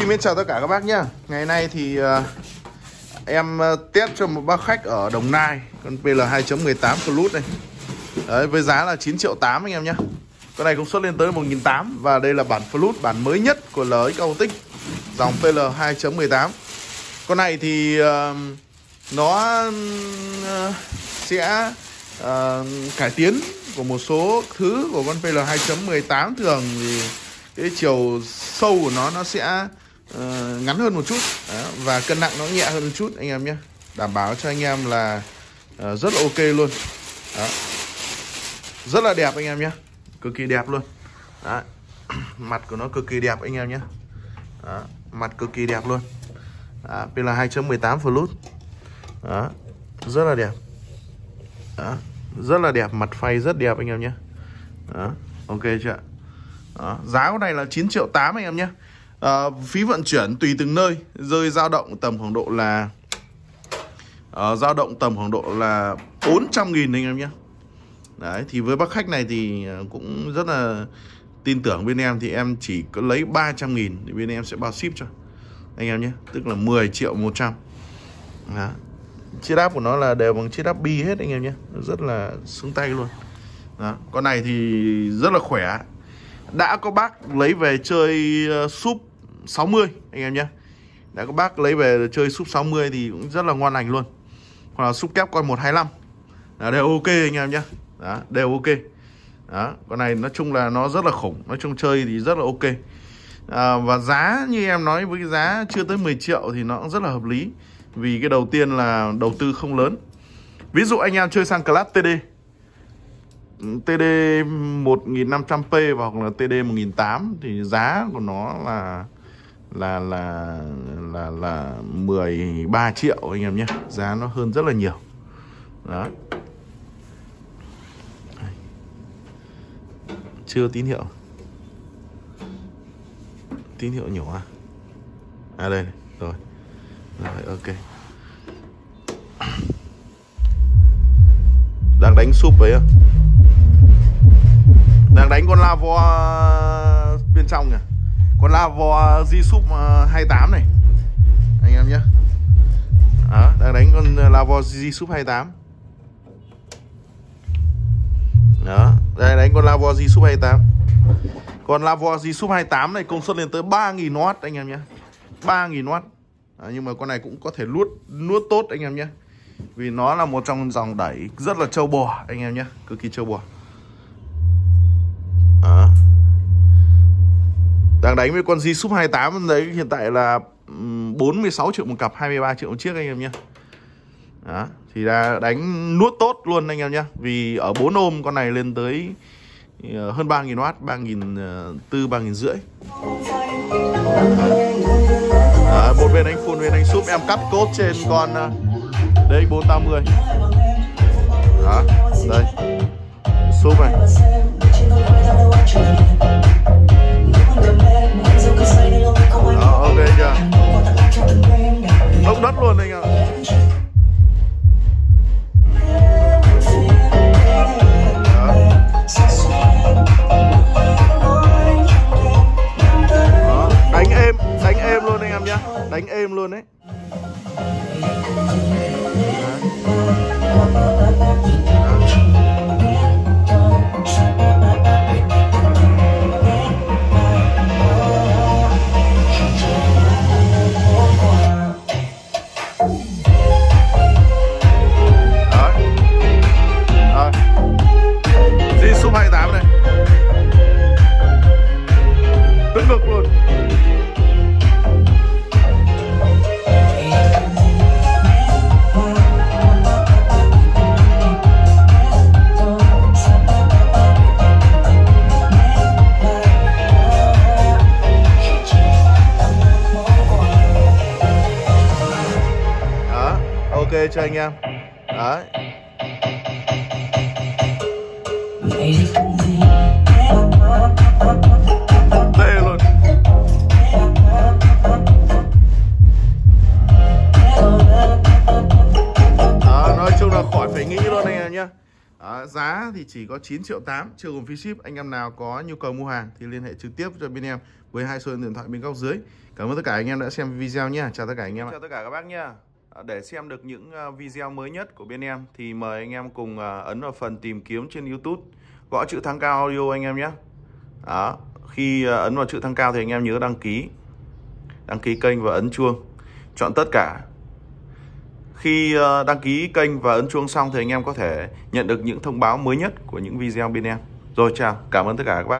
Xin mến chào tất cả các bác nhá. Ngày nay thì em test cho một bác khách ở Đồng Nai con PL 2.18 Plus này. Đấy, với giá là 9.8 triệu anh em nhé. Con này công suất lên tới 1.800 và đây là bản Plus, bản mới nhất của LX Autic dòng PL 2.18. Con này thì nó sẽ cải tiến của một số thứ của con PL 2.18 thường thì cái chiều sâu của nó sẽ ngắn hơn một chút. Đó, và cân nặng nó nhẹ hơn một chút anh em nhé. Đảm bảo cho anh em là rất là ok luôn. Đó. Rất là đẹp anh em nhé. Cực kỳ đẹp luôn. Đó. Mặt của nó cực kỳ đẹp anh em nhé. Đó. Mặt cực kỳ đẹp luôn. Đó. PL 2.18 Plus. Đó. Rất là đẹp. Đó. Rất là đẹp. Mặt phay rất đẹp anh em nhé. Đó. Ok chưa? Đó. Giá của này là 9.8 triệu anh em nhé. Phí vận chuyển tùy từng nơi rơi dao động tầm khoảng độ là 400.000 anh em nhé. Đấy, thì với bác khách này thì cũng rất là tin tưởng bên em, thì em chỉ có lấy 300.000 thì bên em sẽ bao ship cho anh em nhé, tức là 10.100 triệu. Chiết áp của nó là đều bằng chiết áp bi hết anh em nhé, rất là xứng tay luôn. Đó. Con này thì rất là khỏe. Đã có bác lấy về chơi súp 60 anh em nhé. Đã có bác lấy về chơi súp 60 thì cũng rất là ngon lành luôn. Hoặc là súp kép con 125 đều ok anh em nhé. Đó, đều ok. Đó, con này nói chung là nó rất là khủng. Nói chung chơi thì rất là ok. Và giá như em nói, với cái giá chưa tới 10 triệu thì nó cũng rất là hợp lý. Vì cái đầu tiên là đầu tư không lớn. Ví dụ anh em chơi sang class TD 1500p hoặc là TD 1008 thì giá của nó là 13 triệu anh em nhé. Giá nó hơn rất là nhiều. Đó. Chưa tín hiệu. Tín hiệu nhỏ à? À đây này. Rồi. Rồi ok. Đang đánh súp ấy à? Đang đánh con Lavo bên trong kìa. Con Lavo G-Sub 28 này anh em nhé. Đó, đang đánh con Lavo G-Sub 28. Đó, đây đánh con Lavo G-Sub 28. Con Lavo G-Sub 28 này công suất lên tới 3.000W anh em nhé. 3.000W. Nhưng mà con này cũng có thể nuốt tốt anh em nhé. Vì nó là một trong dòng đẩy rất là trâu bò anh em nhé. Cực kỳ trâu bò. Đó. Đang đánh với con G-Sub 28 đấy, hiện tại là 46 triệu một cặp, 23 triệu một chiếc anh em nhé. Đó. Thì là đánh nuốt tốt luôn anh em nhé. Vì ở 4 ôm con này lên tới hơn 3.000W, 3.400, 3.500. Một bên đánh full, bên đánh súp. Em cắt cốt trên con DX480. Đó, đây súp này. Đó, ok chưa? Lốc đất luôn anh ạ. Đánh êm luôn anh em nhé. Đánh êm luôn đấy. G-Sub 28 này. Tức ngực luôn. Đó, ok cho anh em. Đấy. Tê luôn. Đó, nói chung là khỏi phải nghĩ luôn anh em nhé. Giá thì chỉ có 9.8 triệu chưa gồm phí ship. Anh em nào có nhu cầu mua hàng thì liên hệ trực tiếp cho bên em với hai số điện thoại bên góc dưới. Cảm ơn tất cả anh em đã xem video nha. Chào tất cả anh em. Chào tất cả các bác nha. Để xem được những video mới nhất của bên em thì mời anh em cùng ấn vào phần tìm kiếm trên YouTube, gõ chữ Thắng Cao Audio anh em nhé. Đó, khi ấn vào chữ Thắng Cao thì anh em nhớ đăng ký kênh và ấn chuông, chọn tất cả. Khi đăng ký kênh và ấn chuông xong thì anh em có thể nhận được những thông báo mới nhất của những video bên em. Rồi chào, cảm ơn tất cả các bác.